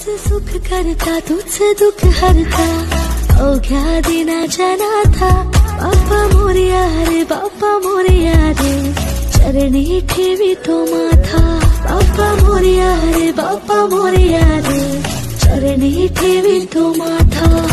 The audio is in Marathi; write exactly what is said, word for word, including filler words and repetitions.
तुझे सुख करता तुझे दुःख हरता अवघ्या दिनाच्या नाथा बाप्पा मोरया रे बाप्पा मोरया रे चरणी ठेवी तो माथा बाप्पा मोरया रे बाप्पा मोरया रे चरणी ठेवी तो माथा।